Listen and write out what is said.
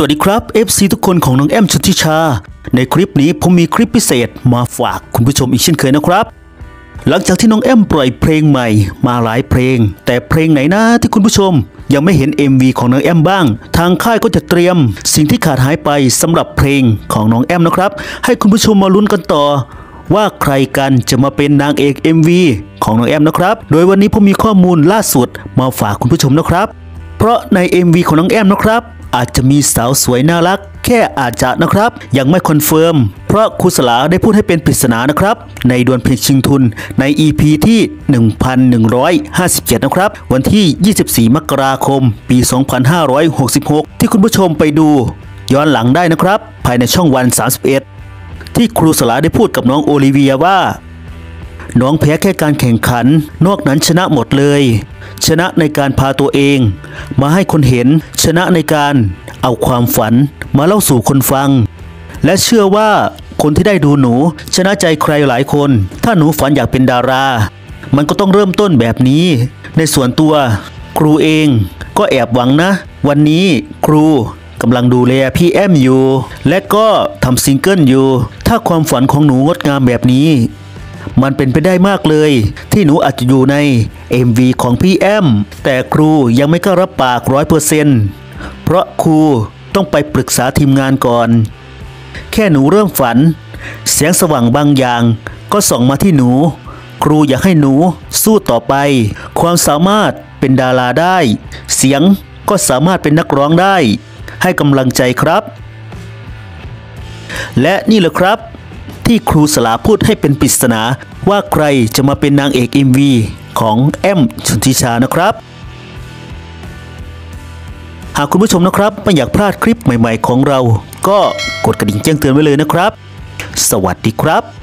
วัสดีครับ FC ทุกคนของน้องแอมชลทิชาในคลิปนี้ผมมีคลิปพิเศษมาฝากคุณผู้ชมอีกเช่นเคยนะครับหลังจากที่น้องแอมปล่อยเพลงใหม่มาหลายเพลงแต่เพลงไหนนะที่คุณผู้ชมยังไม่เห็น MV ของน้องแอมบ้างทางค่ายก็จะเตรียมสิ่งที่ขาดหายไปสำหรับเพลงของน้องแอมนะครับให้คุณผู้ชมมาลุ้นกันต่อว่าใครกันจะมาเป็นนางเอก MV ของน้องแอมนะครับโดยวันนี้ผมมีข้อมูลล่าสุดมาฝากคุณผู้ชมนะครับเพราะใน MV ของน้องแอมนะครับอาจจะมีสาวสวยน่ารักแค่อาจจะนะครับยังไม่คอนเฟิร์มเพราะครูสลาได้พูดให้เป็นปริศนานะครับในดวลเพลงชิงทุนใน EP ที่ 1157 นะครับวันที่ 24 มกราคม ปี 2566 ที่คุณผู้ชมไปดูย้อนหลังได้นะครับภายในช่องวัน 31 ที่ครูสลาได้พูดกับน้องโอลิเวียว่าน้องแพ้แค่การแข่งขันนอกนั้นชนะหมดเลยชนะในการพาตัวเองมาให้คนเห็นชนะในการเอาความฝันมาเล่าสู่คนฟังและเชื่อว่าคนที่ได้ดูหนูชนะใจใครหลายคนถ้าหนูฝันอยากเป็นดารามันก็ต้องเริ่มต้นแบบนี้ในส่วนตัวครูเองก็แอบหวังนะวันนี้ครูกำลังดูแลพี่แอมอยู่และก็ทำซิงเกิลอยู่ถ้าความฝันของหนูงดงามแบบนี้มันเป็นไปได้มากเลยที่หนูอาจจะอยู่ใน MV ของพี่แอมแต่ครูยังไม่กล้ารับปาก 100% เพราะครูต้องไปปรึกษาทีมงานก่อนแค่หนูเริ่มฝันแสงสว่างบางอย่างก็ส่องมาที่หนูครูอยากให้หนูสู้ต่อไปความสามารถเป็นดาราได้เสียงก็สามารถเป็นนักร้องได้ให้กำลังใจครับและนี่แหละครับที่ครูสลาพูดให้เป็นปริศนาว่าใครจะมาเป็นนางเอก MV ของแอมชลทิชานะครับหากคุณผู้ชมนะครับไม่อยากพลาดคลิปใหม่ๆของเราก็กดกระดิ่งแจ้งเตือนไว้เลยนะครับสวัสดีครับ